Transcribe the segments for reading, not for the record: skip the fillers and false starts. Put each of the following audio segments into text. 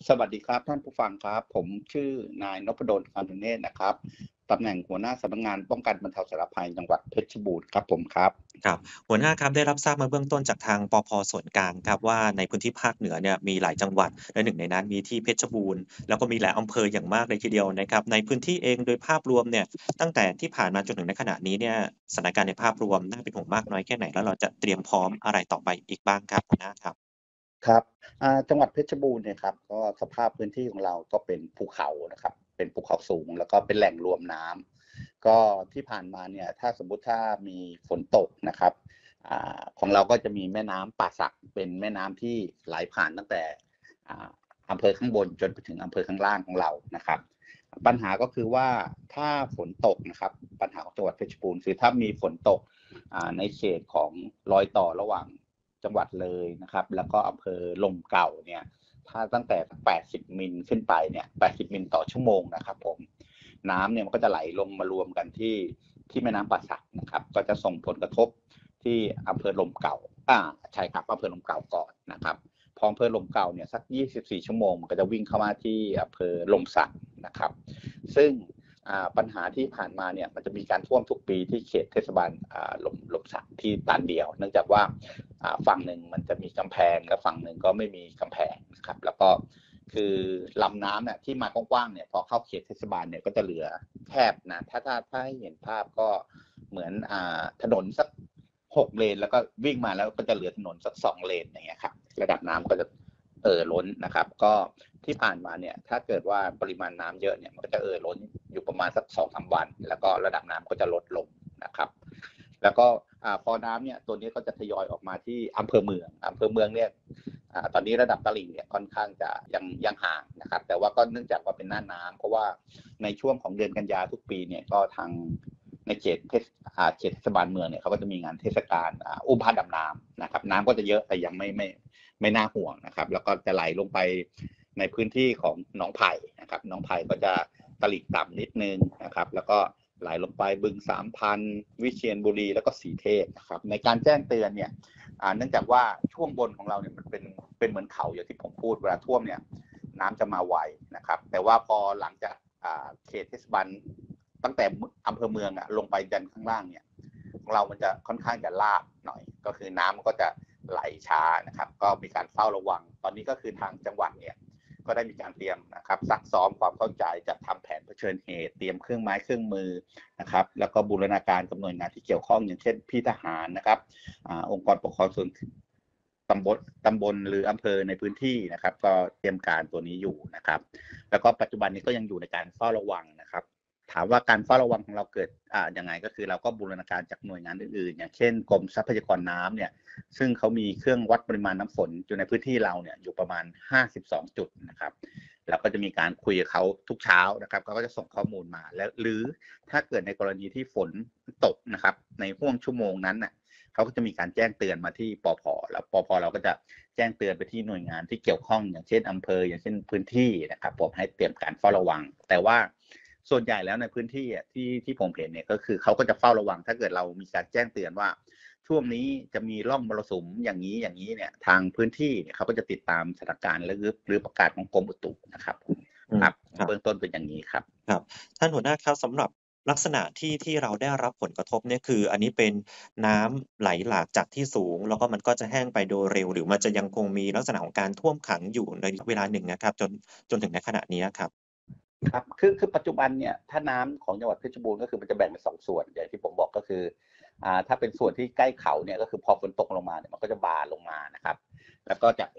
สวัสดีครับท่านผู้ฟังครับผมชื่อนายนพดลคำนุเนศนะครับตำแหน่งหัวหน้าสำนักงานป้องกันบรรเทาสาธารณภัยจังหวัดเพชรบูรณ์ครับผมครับครับหัวหน้าครับได้รับทราบมาเบื้องต้นจากทางปภส่วนกลางครับว่าในพื้นที่ภาคเหนือเนี่ยมีหลายจังหวัดและหนึ่งในนั้นมีที่เพชรบูรณ์แล้วก็มีหลายอำเภออย่างมากเลยทีเดียวนะครับในพื้นที่เองโดยภาพรวมเนี่ยตั้งแต่ที่ผ่านมาจนถึงณขณะนี้เนี่ยสถานการณ์ในภาพรวมน่าเป็นห่วงมากน้อยแค่ไหนแล้วเราจะเตรียมพร้อมอะไรต่อไปอีกบ้างครับหัวหน้าครับครับจังหวัดเพชรบูรณ์เนี่ยครับก็สภาพพื้นที่ของเราก็เป็นภูเขานะครับเป็นภูเขาสูงแล้วก็เป็นแหล่งรวมน้ำก็ที่ผ่านมาเนี่ยถ้าสมมุติถ้ามีฝนตกนะครับของเราก็จะมีแม่น้ำป่าสักเป็นแม่น้ำที่ไหลผ่านตั้งแต่อ่าอำเภอข้างบนจนไปถึงอำเภอข้างล่างของเรานะครับปัญหาก็คือว่าถ้าฝนตกนะครับปัญหาของจังหวัดเพชรบูรณ์คือถ้ามีฝนตกในเขตของรอยต่อระหว่างจังหวัดเลยนะครับแล้วก็อำเภอลมเก่าเนี่ยถ้าตั้งแต่80มิลขึ้นไปเนี่ย80มิลต่อชั่วโมงนะครับผมน้ำเนี่ยมันก็จะไหลลงมารวมกันที่แม่น้ำป่าสักนะครับก็จะส่งผลกระทบที่อำเภอลมเก่าใช่ครับอำเภอลมเก่าก่อนนะครับพออำเภอลมเก่าเนี่ยสัก24ชั่วโมงมันก็จะวิ่งเข้ามาที่อำเภอลมสักนะครับซึ่งปัญหาที่ผ่านมาเนี่ยมันจะมีการท่วมทุกปีที่เขตเทศบาลลมสักที่ตันเดียวเนื่องจากว่าฝั่งหนึ่งมันจะมีกำแพงและฝั่งหนึ่งก็ไม่มีกำแพงนะครับแล้วก็คือลำน้ำเนี่ยที่มากว้างๆเนี่ยพอเข้าเขตเทศบาลเนี่ยก็จะเหลือแคบนะถ้าให้เห็นภาพก็เหมือนถนนสัก6เลนแล้วก็วิ่งมาแล้วก็จะเหลือถนนสัก2เลนอย่างเงี้ยครับระดับน้ำก็จะล้นนะครับก็ที่ผ่านมาเนี่ยถ้าเกิดว่าปริมาณน้ำเยอะเนี่ยมันก็จะล้นอยู่ประมาณสัก2-3วันแล้วก็ระดับน้ำก็จะลดลงนะครับแล้วก็พอน้ำเนี่ยตัวนี้ก็จะทยอยออกมาที่อำเภอเมืองเนี่ยตอนนี้ระดับตลิ่งเนี่ยค่อนข้างจะยังห่างนะครับแต่ว่าก็เนื่องจากว่าเป็นหน้าน้ำเพราะว่าในช่วงของเดือนกันยาทุกปีเนี่ยก็ทางในเขตเทศบาลเมืองเนี่ยเขาก็จะมีงานเทศกาลอุ้มพระดำน้ำนะครับน้ำก็จะเยอะแต่ยังไม่น่าห่วงนะครับแล้วก็จะไหลลงไปในพื้นที่ของหนองไผ่นะครับหนองไผ่ก็จะตลิ่งต่ำนิดนึงนะครับแล้วก็ไหลลงไปบึง3,000วิเชียรบุรีแล้วก็สีเทพนะครับในการแจ้งเตือนเนี่ยเนื่องจากว่าช่วงบนของเราเนี่ยมันเป็นเหมือนเขาอย่างที่ผมพูดเวลาท่วมเนี่ยน้ำจะมาไวนะครับแต่ว่าพอหลังจากเขตเทศบาลตั้งแต่อำเภอเมืองลงไปยันข้างล่างเนี่ยของเรามันจะค่อนข้างจะลาดหน่อยก็คือน้ำมันก็จะไหลช้านะครับก็มีการเฝ้าระวังตอนนี้ก็คือทางจังหวัดเนี่ยก็ได้มีการเตรียมนะครับซักซ้อมความเข้าใจจัดทำแผนเผชิญเหตุเตรียมเครื่องไม้เครื่องมือนะครับแล้วก็บูรณาการกับหน่วยงานที่เกี่ยวข้องอย่างเช่นพี่ทหารนะครับองค์กรปกครองส่วนตำบลหรืออำเภอในพื้นที่นะครับก็เตรียมการตัวนี้อยู่นะครับแล้วก็ปัจจุบันนี้ก็ยังอยู่ในการเฝ้าระวังนะครับถามว่าการเฝ้าระวังของเราเกิดยังไงก็คือเราก็บูรณาการจากหน่วยงานอื่นๆอย่างเช่นกรมทรัพยากรน้ำเนี่ยซึ่งเขามีเครื่องวัดปริมาณน้ำฝนอยู่ในพื้นที่เราเนี่ยอยู่ประมาณ52จุดนะครับเราก็จะมีการคุยกับเขาทุกเช้านะครับเขาก็จะส่งข้อมูลมาแล้วหรือถ้าเกิดในกรณีที่ฝนตกนะครับในห่วงชั่วโมงนั้นน่ะเขาก็จะมีการแจ้งเตือนมาที่ปภแล้วปภเราก็จะแจ้งเตือนไปที่หน่วยงานที่เกี่ยวข้องอย่างเช่นอำเภออย่างเช่นพื้นที่นะครับผมให้เตรียมการเฝ้าระวังแต่ว่าส่วนใหญ่แล้วในพื้นที่ที่ผมเห็นเนี่ยก็คือเขาก็จะเฝ้าระวังถ้าเกิดเรามีการแจ้งเตือนว่าช่วงนี้จะมีร่องมรสุมอย่างนี้เนี่ยทางพื้นที่เนี่ยเขาก็จะติดตามสถานการณ์หรือประกาศของกรมอุตุนะครับครับเบื้องต้นเป็นอย่างนี้ครับครับท่านหัวหน้าครับสำหรับลักษณะที่เราได้รับผลกระทบเนี่ยคืออันนี้เป็นน้ำไหลหลากจากที่สูงแล้วก็มันก็จะแห้งไปโดยเร็วหรือมันจะยังคงมีลักษณะของการท่วมขังอยู่ในเวลาหนึ่งนะครับจนถึงณขณะนี้ครับครับคือปัจจุบันเนี่ยถ้าน้ำของจังหวัดเพชรบูรณ์ก็คือมันจะแบ่งเป็น2ส่วนอย่างที่ผมบอกก็คือถ้าเป็นส่วนที่ใกล้เขาเนี่ยก็คือพอฝนตกลงมาเนี่ยมันก็จะบาลงมานะครับแล้วก็จะ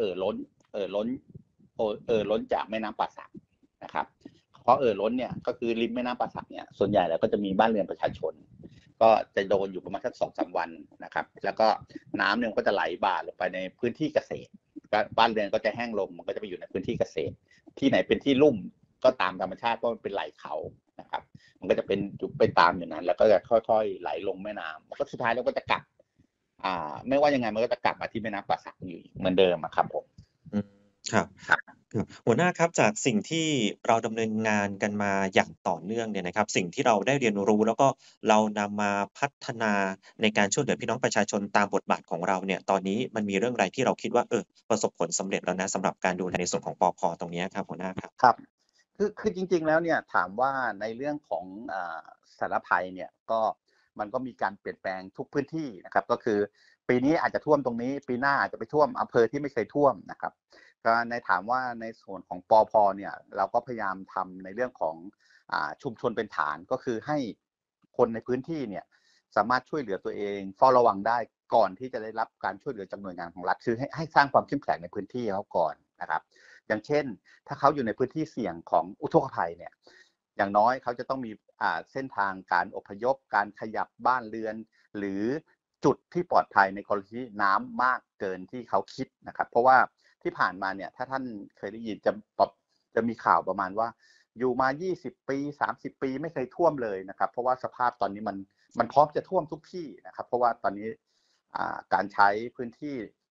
ล้นจากแม่น้ำป่าสักนะครับเพราะล้นเนี่ยก็คือริมแม่น้ำป่าสักเนี่ยส่วนใหญ่แล้วก็จะมีบ้านเรือนประชาชนก็จะโดนอยู่ประมาณสัก2-3วันนะครับแล้วก็น้ำเนี่ยก็จะไหลบ่าลงไปในพื้นที่เกษตรบ้านเรือนก็จะแห้งลงมันก็จะไปอยู่ในพื้นที่เกษตรที่ไหนเป็นที่ลุ่มก็ตามธรรมชาติเพราะมันเป็นไหล่เขานะครับมันก็จะเป็นจุดไปตามอย่างนั้นแล้วก็จะค่อยๆไหลลงแม่น้ำแล้วก็สุดท้ายแล้วก็จะกลับไม่ว่ายังไงมันก็จะกลับมาที่แม่น้ำป่าสักอยู่เหมือนเดิมครับผมครับครับครับ หัวหน้าครับจากสิ่งที่เราดำเนินงานกันมาอย่างต่อเนื่องเนี่ยนะครับ สิ่งที่เราได้เรียนรู้แล้วก็เรานำมาพัฒนาในการช่วยเหลือพี่น้องประชาชนตามบทบาทของเราเนี่ย ตอนนี้มันมีเรื่องอะไรที่เราคิดว่าประสบผลสำเร็จแล้วนะสำหรับการดูแลในส่วนของปพ.ตรงเนี้ยครับหัวหน้าครับ? ครับ คือจริง ๆ แล้วเนี่ยถามว่าในเรื่องของสาธารณภัยเนี่ยก็มันก็มีการเปลี่ยนแปลงทุกพื้นที่นะครับ ก็คือปีนี้อาจจะท่วมตรงนี้ ปีหน้าอาจจะไปท่วมอำเภอที่ไม่เคยท่วมนะครับ ก็ในถามว่าในส่วนของปพ.เนี่ยเราก็พยายามทำในเรื่องของชุมชนเป็นฐาน ก็คือให้คนในพื้นที่เนี่ยสามารถช่วยเหลือตัวเองเฝ้าระวังได้ก่อนที่จะได้รับการช่วยเหลือจากหน่วยงานของรัฐ คือให้สร้างความเข้มแข็งในพื้นที่เขาก่อนนะครับ อย่างเช่นถ้าเขาอยู่ในพื้นที่เสี่ยงของอุทกภัยเนี่ยอย่างน้อยเขาจะต้องมีเส้นทางการอพยพการขยับบ้านเรือนหรือจุดที่ปลอดภัยในกรณีที่น้ำมากเกินที่เขาคิดนะครับเพราะว่าที่ผ่านมาเนี่ยถ้าท่านเคยได้ยินจะมีข่าวประมาณว่าอยู่มา20ปี30ปีไม่เคยท่วมเลยนะครับเพราะว่าสภาพตอนนี้มันพร้อมจะท่วมทุกที่นะครับเพราะว่าตอนนี้การใช้พื้นที่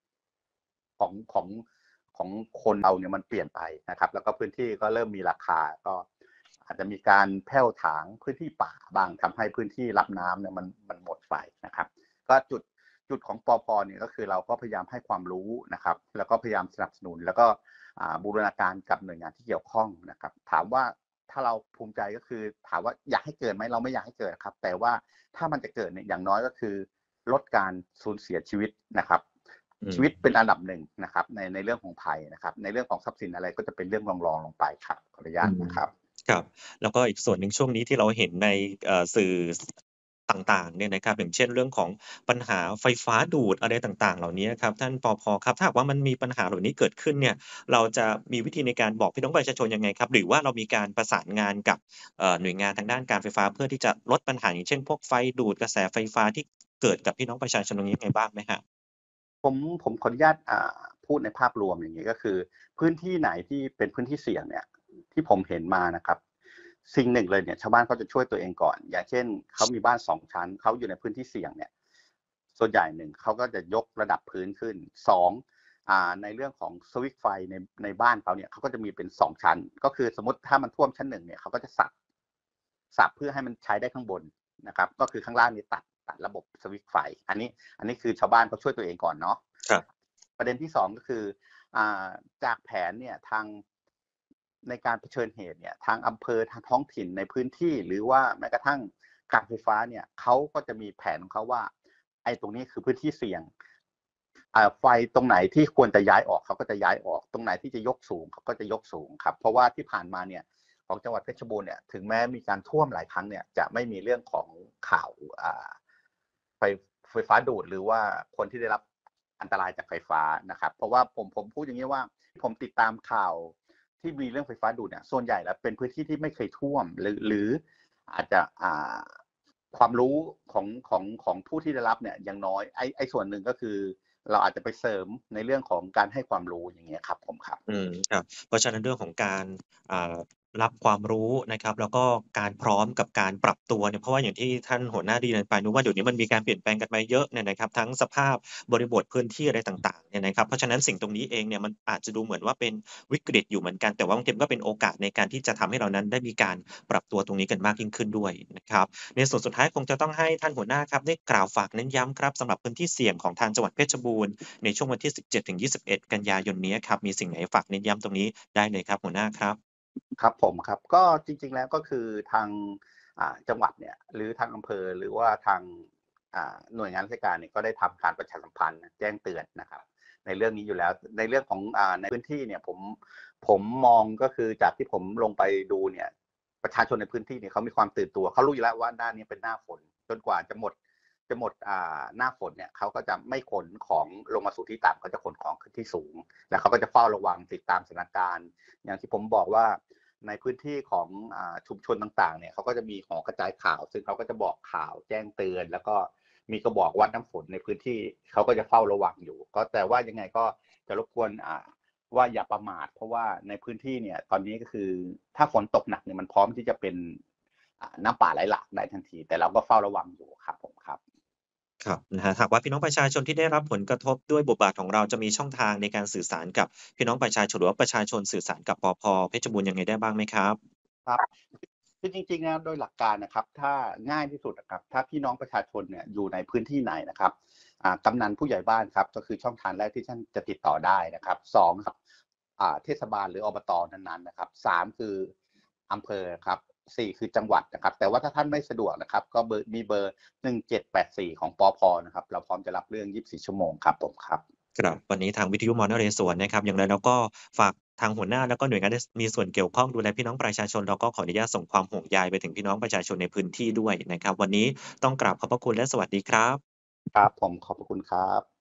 ของคนเราเนี่ยมันเปลี่ยนไปนะครับแล้วก็พื้นที่ก็เริ่มมีราคาก็อาจจะมีการแผ่วถางพื้นที่ป่าบ้างทำให้พื้นที่รับน้ำเนี่ยมันหมดไปนะครับก็จุดของปพ.เนี่ยก็คือเราก็พยายามให้ความรู้นะครับแล้วก็พยายามสนับสนุนแล้วก็บูรณาการกับหน่วยงานที่เกี่ยวข้องนะครับถามว่าถ้าเราภูมิใจก็คือถามว่าอยากให้เกิดไหมเราไม่อยากให้เกิดครับแต่ว่าถ้ามันจะเกิดเนี่ยอย่างน้อยก็คือลดการสูญเสียชีวิตนะครับชีวิตเป็นอันดับหนึ่งนะครับในเรื่องของภัยนะครับในเรื่องของทรัพย์สินอะไรก็จะเป็นเรื่องรองลงไปครับขออนุญาตนะครับครับ แล้วก็อีกส่วนหนึ่งช่วงนี้ที่เราเห็นในสื่อต่างๆเนี่ยนะครับอย่างเช่นเรื่องของปัญหาไฟฟ้าดูดอะไรต่างๆเหล่านี้ครับท่านปพ.ครับถ้าหากว่ามันมีปัญหาเหล่านี้เกิดขึ้นเนี่ยเราจะมีวิธีในการบอกพี่น้องประชาชนยังไงครับหรือว่าเรามีการประสานงานกับหน่วยงานทางด้านการไฟฟ้าเพื่อที่จะลดปัญหาอย่างเช่นพวกไฟดูดกระแสไฟฟ้าที่เกิดกับพี่น้องประชาชนตรงนี้ยังไงบ้างไหมครับ? ผมขออนุญาตพูดในภาพรวมอย่างนี้ก็คือพื้นที่ไหนที่เป็นพื้นที่เสี่ยงเนี่ยที่ผมเห็นมานะครับสิ่งหนึ่งเลยเนี่ยชาวบ้านเขาจะช่วยตัวเองก่อนอย่างเช่นเขามีบ้าน2ชั้นเขาอยู่ในพื้นที่เสี่ยงเนี่ยส่วนใหญ่1เขาก็จะยกระดับพื้นขึ้น2ในเรื่องของสวิตช์ไฟในบ้านเขาเนี่ยเขาก็จะมีเป็น2ชั้นก็คือสมมติถ้ามันท่วมชั้น1เนี่ยเขาก็จะสับเพื่อให้มันใช้ได้ข้างบนนะครับก็คือข้างล่างนี้ตัดระบบสวิตช์ไฟอันนี้คือชาวบ้านเขาช่วยตัวเองก่อนเนาะครับประเด็นที่2ก็คือจากแผนเนี่ยทางในการเผชิญเหตุเนี่ยทางอำเภอทางท้องถิ่นในพื้นที่หรือว่าแม้กระทั่งการไฟฟ้าเนี่ยเขาก็จะมีแผนของเขาว่าไอ้ตรงนี้คือพื้นที่เสี่ยงไฟตรงไหนที่ควรจะย้ายออกเขาก็จะย้ายออกตรงไหนที่จะยกสูงเขาก็จะยกสูงครับเพราะว่าที่ผ่านมาเนี่ยของจังหวัดเพชรบูรณ์เนี่ยถึงแม้มีการท่วมหลายครั้งเนี่ยจะไม่มีเรื่องของข่าวไฟฟ้าดูดหรือว่าคนที่ได้รับอันตรายจากไฟฟ้านะครับเพราะว่าผมพูดอย่างนี้ว่าผมติดตามข่าวที่มีเรื่องไฟฟ้าดูดเนี่ยส่วนใหญ่แล้วเป็นพื้นที่ที่ไม่เคยท่วมหรืออาจจะความรู้ของผู้ที่ได้รับเนี่ยยังน้อยไอ้ส่วนหนึ่งก็คือเราอาจจะไปเสริมในเรื่องของการให้ความรู้อย่างเงี้ยครับผมครับครับเพราะฉะนั้นเรื่องของการอ่ารับความรู้นะครับแล้วก็การพร้อมกับการปรับตัวเนี่ยเพราะว่าอย่างที่ท่านหัวหน้าได้เรียนไปเนาะว่าเดี๋ยวนี้มันมีการเปลี่ยนแปลงกันมาเยอะเนี่ยนะครับทั้งสภาพบริบทพื้นที่อะไรต่างๆเนี่ยนะครับเพราะฉะนั้นสิ่งตรงนี้เองเนี่ยมันอาจจะดูเหมือนว่าเป็นวิกฤตอยู่เหมือนกันแต่ว่าบางทีมันก็เป็นโอกาสในการที่จะทำให้เรานั้นได้มีการปรับตัวตรงนี้กันมากยิ่งขึ้นด้วยนะครับในส่วนสุดท้ายคงจะต้องให้ท่านหัวหน้าครับได้กล่าวฝากเน้นย้ำครับสำหรับพื้นที่เสี่ยงของทางจังหวัดเพชรบูรณ์ในช่วงวันที่17-21กันยายนนี้ครับมีสิ่งไหนฝากเน้นย้ำตรงนี้ได้เลยครับหัวหน้าครับครับผมครับก็จริงๆแล้วก็คือทางจังหวัดเนี่ยหรือทางอำเภอหรือว่าทางหน่วยงานราชการเนี่ยก็ได้ทำการประชาสัมพันธ์แจ้งเตือนนะครับในเรื่องนี้อยู่แล้วในเรื่องของในพื้นที่เนี่ยผมมองก็คือจากที่ผมลงไปดูเนี่ยประชาชนในพื้นที่เนี่ยเขามีความตื่นตัวเขารู้อยู่แล้วว่าหน้านี้เป็นหน้าฝนจนกว่าจะหมดหน้าฝนเนี่ยเขาก็จะไม่ขนของลงมาสู่ที่ต่ำเขาจะขนของขึ้นที่สูงแล้วเขาก็จะเฝ้าระวังติดตามสถานการณ์อย่างที่ผมบอกว่าในพื้นที่ของชุมชนต่างๆเนี่ยเขาก็จะมีหอกระจายข่าวซึ่งเขาก็จะบอกข่าวแจ้งเตือนแล้วก็มีกระบอกวัดน้ำฝนในพื้นที่เขาก็จะเฝ้าระวังอยู่ก็แต่ว่ายังไงก็จะรบกวนว่าอย่าประมาทเพราะว่าในพื้นที่เนี่ยตอนนี้ก็คือถ้าฝนตกหนักเนี่ยมันพร้อมที่จะเป็นน้ำป่าไหลหลากได้ทันทีแต่เราก็เฝ้าระวังอยู่ครับผมครับครับนะฮะหากว่าพี่น้องประชาชนที่ได้รับผลกระทบด้วยบทบาทของเราจะมีช่องทางในการสื่อสารกับพี่น้องประชาชนหรือว่าประชาชนสื่อสารกับปภเพชรบูรณ์ยังไงได้บ้างไหมครับครับคือจริงๆแล้วโดยหลักการนะครับถ้าง่ายที่สุดนะครับถ้าพี่น้องประชาชนเนี่ยอยู่ในพื้นที่ไหนนะครับกำนันผู้ใหญ่บ้านครับก็คือช่องทางแรกที่ท่านจะติดต่อได้นะครับ2ครับเทศบาลหรืออบตนั้นๆนะครับ3คืออำเภอครับ4คือจังหวัดนะครับแต่ว่าถ้าท่านไม่สะดวกนะครับก็มีเบอร์1784ของปภนะครับเราพร้อมจะรับเรื่อง24ชั่วโมงครับผมครับครับวันนี้ทางวิทยุมนเรศวรนะครับอย่างไรเราก็ฝากทางหัวหน้าแล้วก็หน่วยงานที่มีส่วนเกี่ยวข้องดูแลพี่น้องประชาชนเราก็ขออนุญาตส่งความห่วงใยไปถึงพี่น้องประชาชนในพื้นที่ด้วยนะครับวันนี้ต้องกราบขอบพระคุณและสวัสดีครับครับผมขอบพระคุณครับ